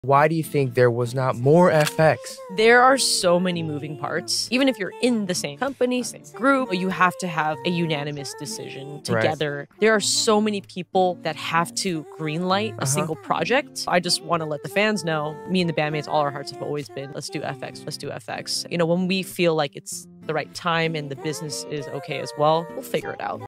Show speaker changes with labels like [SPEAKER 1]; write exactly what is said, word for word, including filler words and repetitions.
[SPEAKER 1] Why do you think there was not more F X?
[SPEAKER 2] There are so many moving parts. Even if you're in the same company, same group, you have to have a unanimous decision together. Right. There are so many people that have to greenlight a uh-huh. single project. I just want to let the fans know, me and the bandmates, all our hearts have always been, let's do F X, let's do F X. You know, when we feel like it's the right time and the business is okay as well, we'll figure it out.